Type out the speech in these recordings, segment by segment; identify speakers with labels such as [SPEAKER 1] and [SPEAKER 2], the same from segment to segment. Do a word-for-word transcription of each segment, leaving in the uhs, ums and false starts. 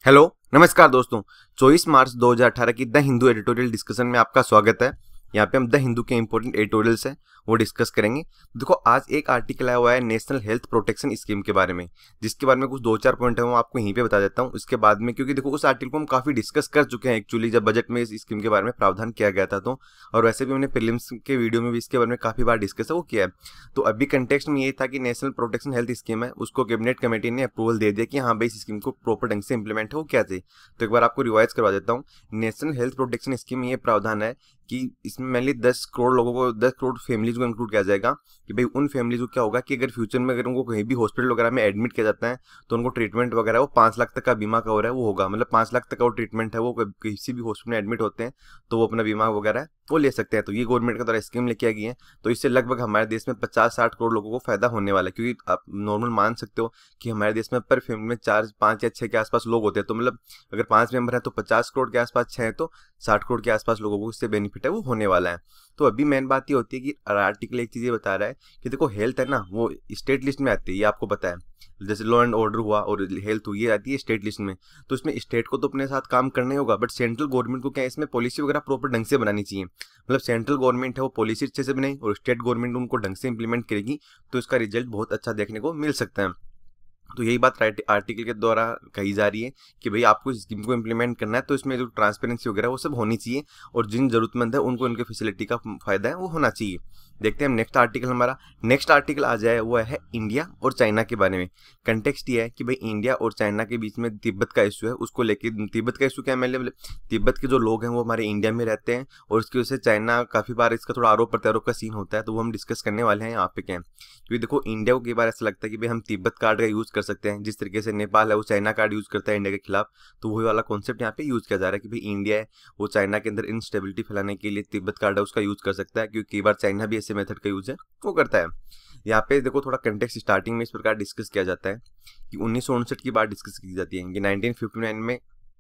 [SPEAKER 1] Hello नमस्कार दोस्तों। चौबीस मार्च दो हज़ार अठारह की द हिंदू एडिटोरियल डिस्कशन में आपका स्वागत है। यहाँ पे हम द हिंदू के इंपॉर्टेंट एडिटोरियल्स हैं वो डिस्कस करेंगे। देखो आज एक आर्टिकल आया हुआ है नेशनल हेल्थ प्रोटेक्शन स्कीम के बारे में, जिसके बारे में कुछ दो चार पॉइंट है वो आपको यहीं पे बता देता हूँ। इसके बाद में क्योंकि देखो उस आर्टिकल को हम काफी डिस्कस कर चुके हैं एक्चुअली, जब बजट में इस स्कीम के बारे में प्रावधान किया गया था तो, और वैसे भी हमने प्रीलिम्स के वीडियो में भी इसके बारे में काफी बार डिस्कस है वो किया है। तो अभी कंटेक्स्ट में ये था कि नेशनल प्रोटेक्शन हेल्थ स्कीम है, उसको कैबिनेट कमेटी ने अप्रूवल दे दिया कि हाँ भाई इस स्कीम को प्रॉपर ढंग से इंप्लीमेंट हो क्या चाहिए। तो एक बार आपको रिवाइज करवा देता हूँ। नेशनल हेल्थ प्रोटेक्शन स्कीम में ये प्रावधान है कि इसमें मेनली दस करोड़ लोगों को, दस करोड़ फैमिलीज को इंक्लूड किया जाएगा कि भाई उन फैमिलीज को क्या होगा कि अगर फ्यूचर में अगर उनको कहीं भी हॉस्पिटल वगैरह में एडमिट किया जाता है तो उनको ट्रीटमेंट वगैरह वो पाँच लाख तक का बीमा कवर है वो होगा, मतलब पाँच लाख तक का वो ट्रीटमेंट है वो किसी भी हॉस्पिटल में एडमिट होते हैं तो वो अपना बीमा वगैरह है वो ले सकते हैं। तो ये गवर्नमेंट के द्वारा स्कीम लेके आ गई है, तो इससे लगभग हमारे देश में पचास साठ करोड़ लोगों को फायदा होने वाला है। क्योंकि आप नॉर्मल मान सकते हो कि हमारे देश में पर फैमिली में चार पाँच या छः के आसपास लोग होते हैं, तो मतलब अगर पाँच मेंबर है तो पचास करोड़ के आसपास, छः तो साठ करोड़ के आसपास लोगों को इससे बेनिफिट है वो होने वाला है। तो अभी मेन बात ये होती है कि आर्टिकल एक चीज़ ये बता रहा है कि देखो हेल्थ है ना वो स्टेट लिस्ट में आती है, ये आपको पता है। जैसे लॉ एंड ऑर्डर हुआ और हेल्थ हुई, ये आती है स्टेट लिस्ट में, तो इसमें स्टेट को तो अपने साथ काम करना ही होगा, बट सेंट्रल गवर्नमेंट को क्या है इसमें पॉलिसी वगैरह प्रॉपर ढंग से बनानी चाहिए। मतलब सेंट्रल गवर्नमेंट है वो पॉलिसी अच्छे से बनाई और स्टेट गवर्नमेंट उनको ढंग से इंप्लीमेंट करेगी तो इसका रिजल्ट बहुत अच्छा देखने को मिल सकता है। तो यही बात आर्टिकल के द्वारा कही जा रही है कि भाई आपको इस स्कीम को इंप्लीमेंट करना है तो इसमें जो ट्रांसपेरेंसी वगैरह वो सब होनी चाहिए और जिन जरूरतमंद है उनको इनके फैसिलिटी का फायदा है वो होना चाहिए। देखते हैं हम नेक्स्ट आर्टिकल। हमारा नेक्स्ट आर्टिकल आ जाए वो है इंडिया और चाइना के बारे में। कंटेक्स्ट ये है कि भाई इंडिया और चाइना के बीच में तिब्बत का इशू है, उसको लेके तिब्बत का इशू क्या है, मतलब तिब्बत के जो लोग हैं वो हमारे इंडिया में रहते हैं और उसकी वजह से चाइना काफ़ी बार इसका थोड़ा आरोप प्रत्यारोप का सीन होता है, तो वो हम डिस्कस करने वाले हैं यहाँ पे क्या है। क्योंकि देखो इंडिया को कई बार ऐसा लगता है कि भाई हम तिब्बत कार्ड का यूज़ कर सकते हैं, जिस तरीके से नेपाल है वो चाइना कार्ड यूज़ करता है इंडिया के खिलाफ, तो वही वाला कॉन्सेप्ट यहाँ पे यूज़ किया जा रहा है कि भाई इंडिया है वो चाइना के अंदर इंस्टेबिलिटी फैलाने के लिए तिब्बत कार्ड है उसका यूज़ कर सकता है, क्योंकि कई बार चाइना भी ऐसे मेथड का यूज़ है वो करता है। यहाँ पे देखो थोड़ा कंटेक्स्ट स्टार्टिंग में इस प्रकार डिस्कस किया जाता है कि उन्नीस सौ उनसठ की बात डिस्कस की जाती है कि नाइनटीन फिफ्टी नाइन में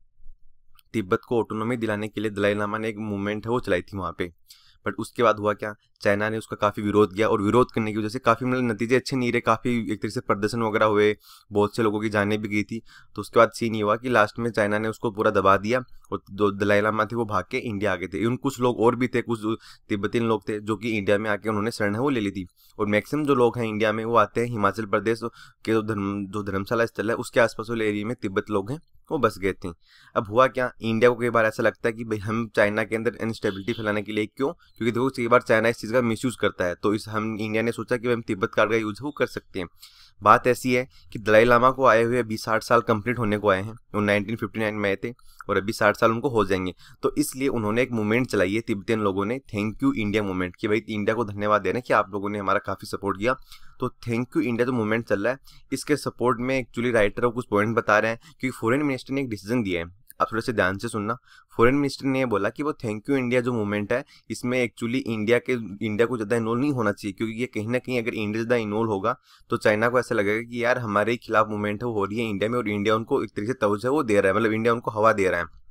[SPEAKER 1] तिब्बत को ऑटोनॉमी दिलाने के लिए दलाई लामा ने एक मूवमेंट है वो चलाई थी वहाँ पे। बट उसके बाद हुआ क्या, चाइना ने उसका काफ़ी विरोध किया और विरोध करने की वजह से काफ़ी मतलब नतीजे अच्छे नहीं रहे, काफ़ी एक तरह से प्रदर्शन वगैरह हुए, बहुत से लोगों की जानें भी गई थी। तो उसके बाद सीन ये हुआ कि लास्ट में चाइना ने उसको पूरा दबा दिया और जो दलाई लामा थे वो भाग के इंडिया आ गए थे। उन कुछ लोग और भी थे, कुछ तिब्बतीन लोग थे जो कि इंडिया में आके उन्होंने शरण है वो ले ली थी। और मैक्सिमम जो लोग हैं इंडिया में वो आते हैं हिमाचल प्रदेश के जो धर्म जो धर्मशाला स्थल है उसके आसपास वाले एरिया में तिब्बत लोग हैं वो बस गए थे। अब हुआ क्या, इंडिया को कई बार ऐसा लगता है कि भाई हम चाइना के अंदर इनस्टेबिलिटी फैलाने के लिए, क्यों, क्योंकि देखो कई बार चाइना इस चीज़ का मिसयूज़ करता है, तो इस हम इंडिया ने सोचा कि हम तिब्बत कार्ड का यूज़ वो कर सकते हैं। बात ऐसी है कि दलाई लामा को आए हुए अभी साठ साल कंप्लीट होने को आए हैं, वो नाइनटीन फिफ्टी नाइन में आए थे और अभी साठ साल उनको हो जाएंगे। तो इसलिए उन्होंने एक मूवमेंट चलाई है तिब्बतियन लोगों ने, थैंक यू इंडिया मूवमेंट, कि भाई इंडिया को धन्यवाद देना कि आप लोगों ने हमारा काफ़ी सपोर्ट किया। तो थैंक यू इंडिया जो मूवमेंट चल रहा है इसके सपोर्ट में एक्चुअली राइटर कुछ पॉइंट बता रहे हैं, क्योंकि फॉरेन मिनिस्टर ने एक डिसीजन दिया है, आप थोड़े से ध्यान से सुनना। फॉरेन मिनिस्टर ने ये बोला कि वो थैंक यू इंडिया जो मूवमेंट है इसमें एक्चुअली इंडिया के इंडिया को ज़्यादा इन्वॉल्व नहीं होना चाहिए, क्योंकि ये कहीं ना कहीं अगर इंडिया ज़्यादा इन्वॉल्व होगा तो चाइना को ऐसा लगेगा कि यार हमारे खिलाफ मूवमेंट है वो हो रही है इंडिया में और इंडिया उनको एक तरीके से तवज्जो वो दे रहा है, मतलब इंडिया उनको हवा दे रहा है।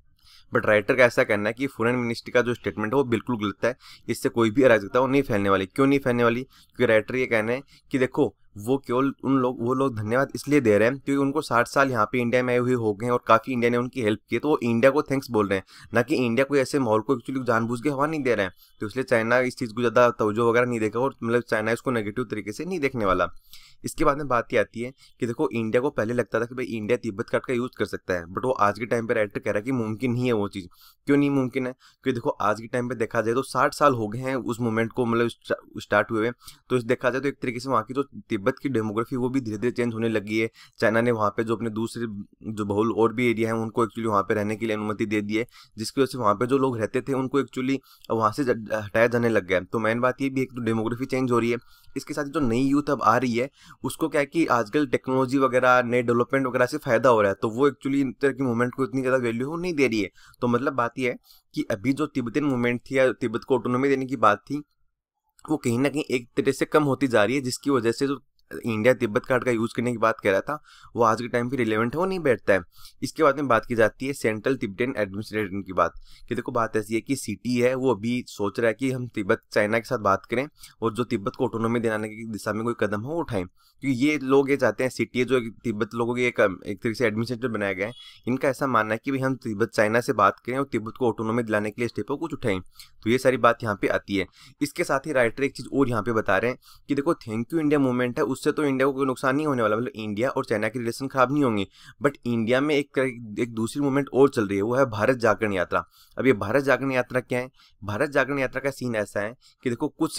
[SPEAKER 1] बट राइटर का ऐसा कहना है कि फॉरेन मिनिस्ट्री का जो स्टेटमेंट है वो बिल्कुल गलत है, इससे कोई भी अराजकता वो नहीं फैलने वाली। क्यों नहीं फैलने वाली, क्योंकि राइटर ये कहना है कि देखो वो केवल उन लोग वो लोग धन्यवाद इसलिए दे रहे हैं क्योंकि उनको साठ साल यहाँ पे इंडिया में आए हुए हो गए हैं और काफ़ी इंडिया ने उनकी हेल्प की है, तो वो इंडिया को थैंक्स बोल रहे हैं, ना कि इंडिया को ऐसे माहौल को एक्चुअली जानबूझ के हवा नहीं दे रहे हैं। तो इसलिए चाइना इस चीज़ को ज़्यादा तवज्जो वगैरह नहीं देगा और मतलब चाइना इसको नेगेटिव तरीके से नहीं देखने वाला। इसके बाद में बात ये आती है कि देखो इंडिया को पहले लगता था कि भाई इंडिया तिब्बत कार्ड का यूज़ कर सकता है, बट वो आज के टाइम पे राइटर कह रहा है कि मुमकिन नहीं है वो चीज़। क्यों नहीं मुमकिन है, क्योंकि देखो आज के टाइम पे देखा जाए तो साठ साल हो गए हैं उस मूवमेंट को मतलब स्टार्ट हुए, तो इस देखा जाए तो एक तरीके से वहाँ की जो तिब्बत की डेमोग्राफी वो भी धीरे धीरे चेंज होने लगी है। चाइना ने वहाँ पे जो अपने दूसरे जो बहुल और भी एरिया हैं उनको एक्चुअली वहाँ पे रहने के लिए अनुमति दे दी है, जिसकी वजह से वहाँ पे जो लोग रहते थे उनको एक्चुअली वहाँ से हटाया जाने लग गया। तो मेन बात ये भी एक तो डेमोग्राफी चेंज हो रही है, इसके साथ जो नई यूथ अब आ रही है उसको क्या है कि आजकल टेक्नोलॉजी वगैरह नए डेवलपमेंट वगैरह से फायदा हो रहा है, तो वो एक्चुअली इन तरह की मूवमेंट को इतनी ज़्यादा वैल्यू नहीं दे रही है। तो मतलब बात ये है कि अभी जो तिब्बतियन मूवमेंट थी या तिब्बत को ऑटोनॉमी देने की बात थी वो कहीं ना कहीं एक तरह से कम होती जा रही है, जिसकी वजह से जो इंडिया तिब्बत कार्ड का यूज करने की बात कर रहा था, वो आज के टाइम पे रिलेवेंट है, वो नहीं बैठता है। इसके बाद में बात की जाती है सेंट्रल तिब्बतन एडमिनिस्ट्रेशन की बात, कि देखो बात ऐसी है कि सिटी है वो अभी सोच रहा है कि हम तिब्बत चाइना के साथ बात करें और जो तिब्बत को ऑटोनॉमी दिलाने की दिशा में कोई कदम हो उठाएं, क्योंकि ये लोग ये चाहते हैं, सिटी है जो तिब्बत लोगों की एक एक तरीके से एडमिनिस्ट्रेटर बनाया गया है, इनका ऐसा मानना है कि भाई हम तिब्बत चाइना से बात करें और तिब्बत को ऑटोनॉमी दिलाने के लिए स्टेप कुछ उठाएं। तो ये सारी बात यहाँ पे आती है। इसके साथ ही राइटर एक चीज और यहाँ पे बता रहे हैं कि देखो थैंक यू इंडिया मूवमेंट है, उससे तो इंडिया को कोई नुकसान नहीं होने वाला, मतलब इंडिया और चाइना के रिलेशन खराब नहीं होंगे, बट इंडिया में एक एक दूसरी मूवमेंट और चल रही है, वो है भारत जागरण यात्रा। अब ये भारत जागरण यात्रा क्या है? भारत जागरण यात्रा का सीन ऐसा है कि देखो कुछ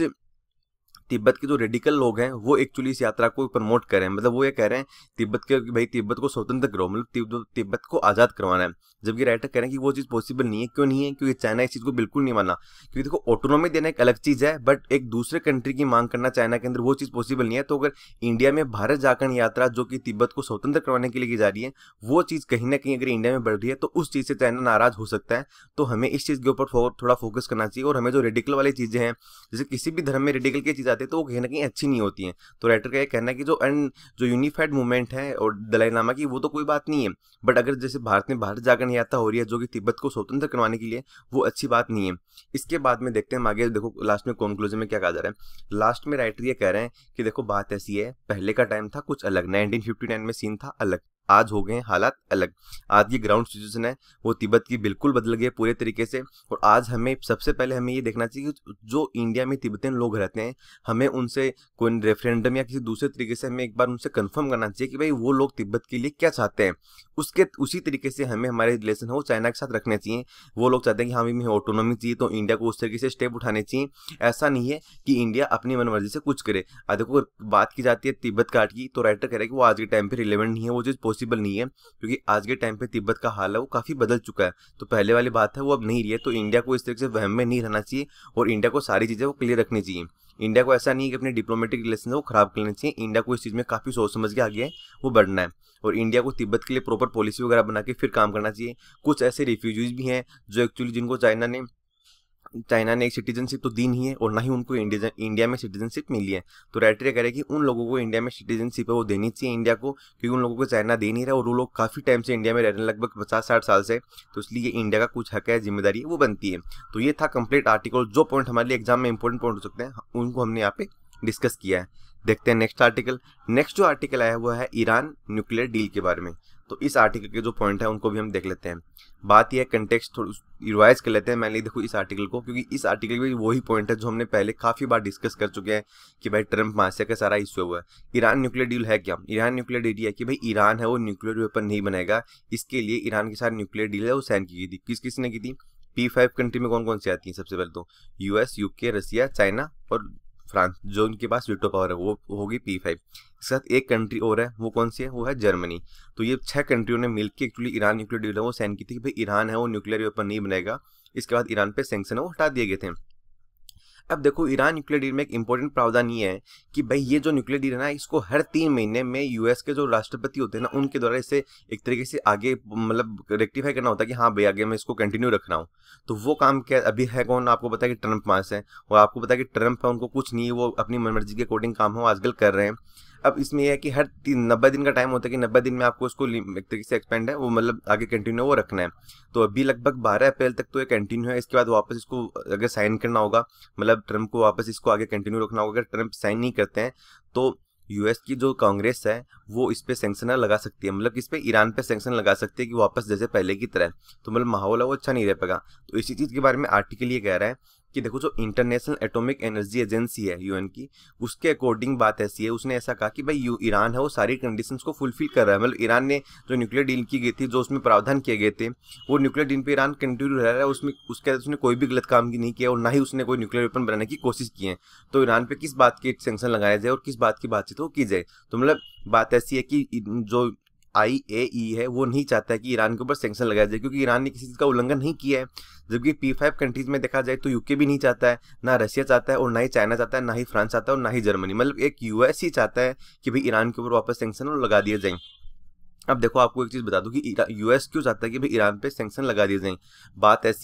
[SPEAKER 1] तिब्बत के जो रेडिकल लोग हैं वो एक्चुअली इस यात्रा को प्रमोट कर रहे हैं, मतलब वो ये कह रहे हैं तिब्बत के भाई तिब्बत को स्वतंत्र करो, मतलब तिब्बत को आजाद करवाना है, जबकि राइटर कह रहे हैं कि वो चीज़ पॉसिबल नहीं है। क्यों नहीं है? क्योंकि चाइना इस चीज़ को बिल्कुल नहीं माना, क्योंकि देखो ऑटोनॉमी देना एक अलग चीज़ है, बट एक दूसरे कंट्री की मांग करना चाइना के अंदर वो चीज़ पॉसिबल नहीं है। तो अगर इंडिया में भारत जागरण यात्रा जो कि तिब्बत को स्वतंत्र करवाने के लिए की जा रही है, वो चीज़ कहीं ना कहीं अगर इंडिया में बढ़ रही है तो उस चीज़ से चाइना नाराज हो सकता है। तो हमें इस चीज़ के ऊपर थोड़ा फोकस करना चाहिए, और हमें जो रेडिकल वाली चीज़ें हैं, जैसे किसी भी धर्म में रेडिकल की चीज़ आती है तो वो कहीं ना कहीं अच्छी नहीं होती हैं। तो राइटर का ये कहना है कि जो एंड जो यूनिफाइड मूवमेंट है और दलाई लामा की, वो तो कोई बात नहीं है, बट अगर जैसे भारत में भारत जागरण यात्रा हो रही है जो कि तिब्बत को स्वतंत्र करवाने के लिए, वो अच्छी बात नहीं है। इसके बाद में देखते हैं हम आगे, देखो लास्ट में कंक्लूजन में क्या कहा जा रहा है। लास्ट में राइटर ये कह रहे हैं कि देखो बात ऐसी है, पहले का टाइम था कुछ अलग, नाइनटीन फिफ्टी नाइन में सीन था अलग, आज हो गए हैं हालात अलग। आज की ग्राउंड सिचुएशन है वो तिब्बत की बिल्कुल बदल गई है पूरे तरीके से। और आज हमें सबसे पहले हमें ये देखना चाहिए कि जो इंडिया में तिब्बतन लोग रहते हैं, हमें उनसे कोई रेफरेंडम या किसी दूसरे तरीके से हमें एक बार उनसे कंफर्म करना चाहिए कि भाई वो लोग तिब्बत के लिए क्या चाहते हैं। उसके उसी तरीके से हमें हमारे रिलेशन है वो चाइना के साथ रखने चाहिए। वो लोग चाहते हैं कि हाँ हमें ऑटोनॉमी चाहिए, तो इंडिया को उस तरीके से स्टेप उठाने चाहिए। ऐसा नहीं है कि इंडिया अपनी मनमर्जी से कुछ करे। आज देखो बात की जाती है तिब्बत कार्ड की, तो राइटर कह रहे हैं कि वो आज के टाइम पे रिलेवेंट नहीं है, वो चीज़ पॉसिबल नहीं है, क्योंकि आज के टाइम पे तिब्बत का हाल है वो काफ़ी बदल चुका है। तो पहले वाली बात है वो अब नहीं रही है। तो इंडिया को इस तरीके से वहम में नहीं रहना चाहिए, और इंडिया को सारी चीज़ें वो क्लियर रखनी चाहिए। इंडिया को ऐसा नहीं है कि अपने डिप्लोमेटिक रिलेशन वो खराब करने चाहिए। इंडिया को इस चीज़ में काफ़ी सोच समझ के आगे है वो बढ़ना है, और इंडिया को तिब्बत के लिए प्रॉपर पॉलिसी वगैरह बना के फिर काम करना चाहिए। कुछ ऐसे रिफ्यूजीज भी हैं जो एक्चुअली जिनको चाइना ने चाइना ने एक सिटीजनशिप तो दी नहीं है, और ना ही उनको इंडिया इंडिया में सिटीजनशिप मिली है। तो राइटर कह रहे हैं कि उन लोगों को इंडिया में सिटीजनशिप है वो देनी चाहिए इंडिया को, क्योंकि उन लोगों को चाइना दे नहीं रहा, और वो लोग काफ़ी टाइम से इंडिया में रह रहे हैं, लगभग पचास साठ साल से। तो इसलिए इंडिया का कुछ हक है, जिम्मेदारी है वो बनती है। तो ये था कंप्लीट आर्टिकल। जो पॉइंट हमारे लिए एग्जाम में इंपॉर्टेंट पॉइंट हो सकते हैं उनको हमने यहाँ पे डिस्कस किया है। देखते हैं नेक्स्ट आर्टिकल। नेक्स्ट जो आर्टिकल आया हुआ है ईरान न्यूक्लियर डील के बारे में। तो इस आर्टिकल के जो पॉइंट है उनको भी हम देख लेते हैं। बात यह है कंटेक्स्ट थोड़ा रिवाइज कर लेते हैं मैंने देखो इस आर्टिकल को, क्योंकि इस आर्टिकल में वही पॉइंट है जो हमने पहले काफ़ी बार डिस्कस कर चुके हैं कि भाई ट्रम्प महाशय का सारा इश्यू हुआ है। ईरान न्यूक्लियर डील है क्या? ईरान न्यूक्लियर डील है कि भाई ईरान है वो न्यूक्लियर वेपन नहीं बनाएगा, इसके लिए ईरान के साथ न्यूक्लियर डील है वो साइन की गई थी। किस किस ने की थी? पी फाइव कंट्री में कौन कौन सी आती हैं? सबसे पहले तो यूएस, यूके, रसिया, चाइना और फ्रांस, जो उनके पास वीटो पावर है वो होगी पी फाइव। इसके साथ एक कंट्री और है, वो कौन सी है? वो है जर्मनी। तो ये छह कंट्रियों ने मिलकर एक्चुअली ईरान न्यूक्लियर डील है वो साइन की थी कि भाई ईरान है वो न्यूक्लियर वेपन नहीं बनेगा। इसके बाद ईरान पे सैंक्शन है वो हटा दिए गए थे। अब देखो ईरान न्यूक्लियर डील में एक इंपॉर्टेंट प्रावधान ये है कि भाई ये जो न्यूक्लियर डील है ना, इसको हर तीन महीने में यूएस के जो राष्ट्रपति होते हैं ना, उनके द्वारा इसे एक तरीके से आगे मतलब रेक्टिफाई करना होता है कि हाँ भाई आगे मैं इसको कंटिन्यू रख रहा हूँ। तो वो काम क्या अभी है कौन? आपको पता है कि ट्रम्प मास है, और आपको पता है कि ट्रम्प है उनको कुछ नहीं है, वो अपनी मनमर्जी के अकॉर्डिंग काम हो आजकल कर रहे हैं। अब इसमें यह है कि हर तीन नब्बे दिन का टाइम होता है कि नब्बे दिन में आपको उसको एक तरीके से एक्सपेंड है वो मतलब आगे कंटिन्यू वो रखना है। तो अभी लगभग बारह अप्रैल तक तो ये कंटिन्यू है। इसके बाद वापस इसको अगर साइन करना होगा, मतलब ट्रम्प को वापस इसको आगे कंटिन्यू रखना होगा। अगर ट्रम्प साइन नहीं करते हैं तो यूएस की जो कांग्रेस है वो इस पे सैंक्शन लगा सकती है, मतलब इस पे ईरान पे सैंक्शन लगा सकती है कि वापस जैसे पहले की तरह। तो मतलब माहौल है वो अच्छा नहीं रह पाएगा। तो इसी चीज़ के बारे में आर्टिकल ये कह रहा है कि देखो जो इंटरनेशनल एटॉमिक एनर्जी एजेंसी है यूएन की, उसके अकॉर्डिंग बात ऐसी है, उसने ऐसा कहा कि भाई यू ईरान है वो सारी कंडीशंस को फुलफिल कर रहा है। मतलब ईरान ने जो न्यूक्लियर डील की गई थी, जो उसमें प्रावधान किए गए थे, वो न्यूक्लियर डील पे ईरान कंटिन्यू रह रहा है। उसमें उसके उसने कोई भी गलत काम की नहीं किया, और ना ही उसने कोई न्यूक्लियर वेपन बनाने की कोशिश की है। तो ईरान पे किस बात की सैंक्शन लगाया जाए और किस बात की बातचीत हो की जाए। तो मतलब बात ऐसी है कि जो आई ए ई है वो नहीं चाहता है कि ईरान के ऊपर सैंक्शन लगाया जाए, क्योंकि ईरान ने किसी चीज़ का उल्लंघन नहीं किया है। जबकि पी फाइव कंट्रीज में देखा जाए तो यूके भी नहीं चाहता है, ना रशिया चाहता है, और ना ही चाइना चाहता है, ना ही फ्रांस चाहता है, और ना ही जर्मनी। मतलब एक यूएस ही चाहता है कि भाई ईरान के ऊपर वापस सैंक्शन लगा दिए जाएं। अब देखो आपको एक चीज़ बता दूं कि यूएस क्यों चाहता है कि भाई ईरान पे सैंक्शन लगा दिए जाएं। बात ऐसी है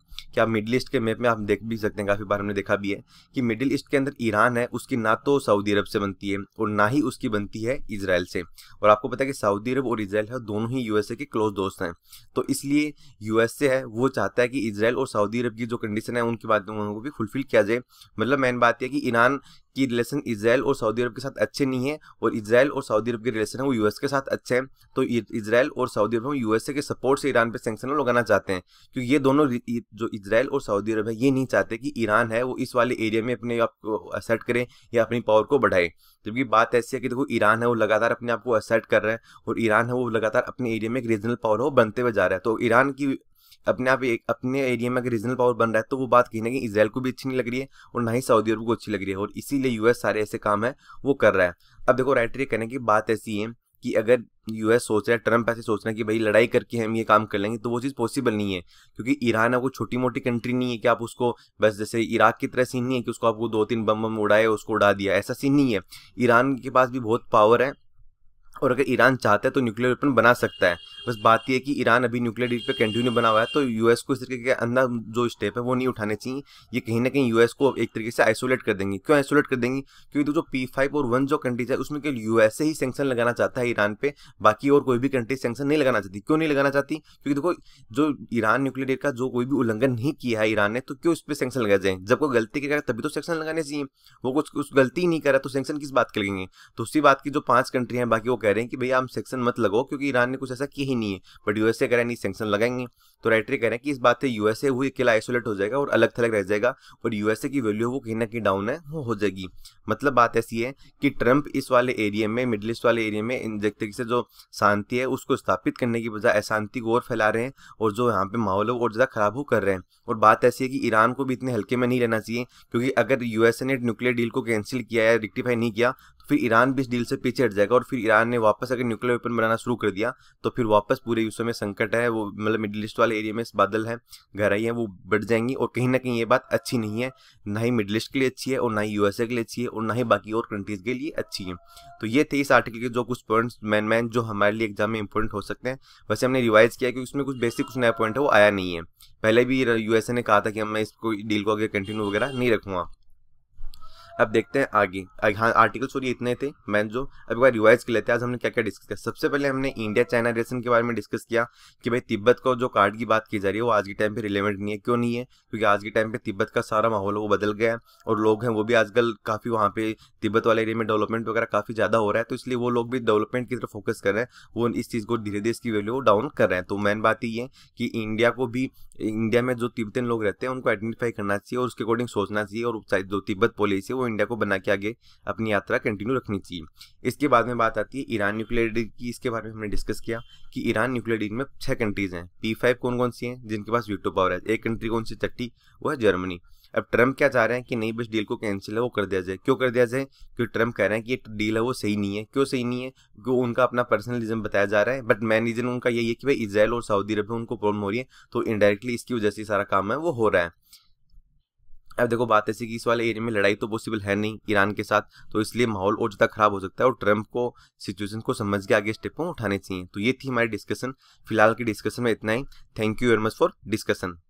[SPEAKER 1] कि आप मिडिल ईस्ट के मैप में आप देख भी सकते हैं, काफ़ी बार हमने देखा भी है कि मिडिल ईस्ट के अंदर ईरान है उसकी ना तो सऊदी अरब से बनती है और ना ही उसकी बनती है इजराइल से। और आपको पता है कि सऊदी अरब और इजराइल है दोनों ही यूएसए के क्लोज दोस्त हैं, तो इसलिए यूएसए है वो चाहता है कि इजराइल और सऊदी अरब की जो कंडीशन है उनकी बातों को भी फुलफिल किया जाए। मतलब मेन बात यह कि ईरान की रिलेशन इजराइल और सऊदी अरब के साथ अच्छे नहीं है और इजराइल और सऊदी अरब के रिलेशन है वो यूएस के साथ अच्छे हैं, तो इजराइल और सऊदी अरब यूएसए के सपोर्ट से ईरान पे सैंक्शन लगाना चाहते हैं, क्योंकि ये दोनों जो इजराइल और सऊदी अरब है ये नहीं चाहते कि ईरान है वो इस वाले एरिया में अपने आप को असर्ट करे या अपनी पावर को बढ़ाए। जबकि बात ऐसी है कि देखो ईरान है वो लगातार अपने आप को असर्ट कर रहा है और ईरान है वो लगातार अपने एरिया में एक रीजनल पावर है वो बनते हुए जा रहा है, तो ईरान की अपने आप एक अपने एरिया में अगर रीजनल पावर बन रहा है तो वो बात कहीं ना कहीं इजराइल को भी अच्छी नहीं लग रही है और ना ही सऊदी अरब को अच्छी लग रही है, और इसीलिए यूएस सारे ऐसे काम है वो कर रहा है। अब देखो राइटर ये कहने की बात ऐसी है कि अगर यूएस सोच रहा है, ट्रम्प ऐसे सोच रहा है कि भाई लड़ाई करके हम ये काम कर लेंगे, तो वो चीज़ पॉसिबल नहीं है, क्योंकि ईरान है वो छोटी मोटी कंट्री नहीं है कि आप उसको बस जैसे इराक की तरह सीन नहीं है कि उसको आपको दो तीन बम बम उड़ाए उसको उड़ा दिया, ऐसा सीन नहीं है। ईरान के पास भी बहुत पावर है और अगर ईरान चाहता है तो न्यूक्लियर वेपन बना सकता है। बस बात यह है कि ईरान अभी न्यूक्लियर डील पे कंटिन्यू बना हुआ है, तो यूएस को इस तरीके के अंदर जो स्टेप है वो नहीं उठाने चाहिए। ये कहीं ना कहीं यूएस को एक तरीके से आइसोलेट कर देंगे। क्यों आइसोलेट कर देंगे? क्योंकि जो पी फाइव और वन जो कंट्रीज है उसमें केवल यूएसए ही सैंक्शन लगाना चाहता है ईरान पे, बाकी और कोई भी कंट्री सैंक्शन नहीं लगाना चाहती। क्यों नहीं लगाना चाहती? क्योंकि देखो जो ईरान न्यूक्लियर डील का जो कोई भी उल्लंघन नहीं किया है ईरान ने, तो क्यों इस पर सैंक्शन लगाए जाए? जब कोई गलती करेगा तभी तो सैंक्शन लगाने चाहिए। वो कुछ कुछ गलती ही नहीं कर रहा तो सैंक्शन किस बात के लगेंगे? तो उसी बात की जो पांच कंट्री हैं बाकी वो कह रहे हैं कि भैया हम सैंक्शन मत लगाओ क्योंकि ईरान ने कुछ ऐसा किया ही नहीं है, बट यूएसए कह रहे हैं नहीं सैंक्शन लगाएंगे। तो राइटर कह रहे हैं कि इस बात से यूएसए वो अकेला आइसोलेट हो जाएगा और अलग थलग रह जाएगा और यूएसए की वैल्यू वो कहीं ना कहीं डाउन है वो हो जाएगी। मतलब बात ऐसी है कि ट्रंप इस वाले एरिया में, मिडिल ईस्ट वाले एरिया में इन तरीके से जो शांति है उसको स्थापित करने की बजाय अशांति को और फैला रहे हैं और जो यहाँ पे माहौल है वो और ज्यादा खराब हो कर रहे हैं। और बात ऐसी है कि ईरान को भी इतने हल्के में नहीं रहना चाहिए, क्योंकि अगर यूएसए ने न्यूक्लियर डील को कैंसिल किया या रेक्टिफाई नहीं किया तो फिर ईरान भी इस डील से पीछे हट जाएगा और फिर ईरान ने वापस अगर न्यूक्लियर वेपन बनाना शुरू कर दिया तो फिर वापस पूरे विश्व में संकट है वो, मतलब मिडिल ईस्ट वाले एरिया में बादल है, गहराई है वो बढ़ जाएंगी और कहीं ना कहीं ये बात अच्छी नहीं है, ना ही मिडिल ईस्ट के लिए अच्छी है और ना ही यूएसए के लिए अच्छी है और ना ही बाकी और कंट्रीज के लिए अच्छी है। तो ये थे इस आर्टिकल के जो कुछ पॉइंट्स मैन मैन जो हमारे लिए एग्जाम में इंपॉर्टेंट हो सकते हैं। वैसे हमने रिवाइज किया कि उसमें कुछ बेसिक कुछ नया पॉइंट है वो आया नहीं है। पहले भी यूएसए ने कहा था कि मैं इसको डील को आगे कंटिन्यू वगैरह नहीं रखूंगा। अब देखते हैं आगे। हाँ आर्टिकल सॉरी इतने थे मैन जो अब एक बार रिवाइज कर लेते हैं। आज हमने क्या क्या डिस्कस किया? सबसे पहले हमने इंडिया चाइना रिलेशन के बारे में डिस्कस किया कि भाई तिब्बत को जो कार्ड की बात की जा रही है वो आज के टाइम पे रिलेवेंट नहीं है। क्यों नहीं है? क्योंकि आज के टाइम पे तिब्बत का सारा माहौल वो बदल गया है और लोग हैं वो भी आजकल काफ़ी वहाँ पे तिब्बत वाले एरिया में डेवलपमेंट वगैरह काफ़ी ज़्यादा हो रहा है, तो इसलिए वो लोग भी डेवलपमेंट की तरफ फोकस कर रहे हैं, वो इस चीज़ को धीरे धीरे इसकी वैल्यू डाउन कर रहे हैं। तो मेन बात ये है कि इंडिया को भी, इंडिया में जो तिब्बतन लोग रहते हैं उनको आइडेंटिफाई करना चाहिए और उसके अकॉर्डिंग सोचना चाहिए और जो तिब्बत पॉलिसी है वो इंडिया को बना के आगे अपनी यात्रा कंटिन्यू रखनी चाहिए। इसके बाद में बात आती है ईरान न्यूक्लियर डील की। इसके बारे में हमने डिस्कस किया कि ईरान न्यूक्लियर डील में छह कंट्रीज हैं। पी फाइव कौन कौन सी हैं जिनके पास वीटो पावर है? एक कंट्री कौन सी छठी? वो है जर्मनी। अब ट्रम्प क्या चाह रहे हैं कि नहीं बस डील को कैंसिल है वो कर दिया जाए। क्यों कर दिया जाए? क्योंकि ट्रम्प कह रहे हैं कि ये डील है वो सही नहीं है। क्यों सही नहीं है? क्योंकि उनका अपना पर्सनल रीजन बताया जा रहा है, बट मेन रीजन उनका यही है कि भाई इजराइल और सऊदी अरब में उनको प्रॉब्लम हो रही है, तो इनडायरेक्टली इसकी वजह से सारा काम है वो हो रहा है। अब देखो बात ऐसी कि इस वाले एरिया में लड़ाई तो पॉसिबल है नहीं ईरान के साथ, तो इसलिए माहौल और ज़्यादा खराब हो सकता है और ट्रम्प को सिचुएशन को समझ के आगे स्टेप उठाने चाहिए। तो ये थी हमारी डिस्कशन। फिलहाल की डिस्कशन में इतना ही। Thank you very much for discussion.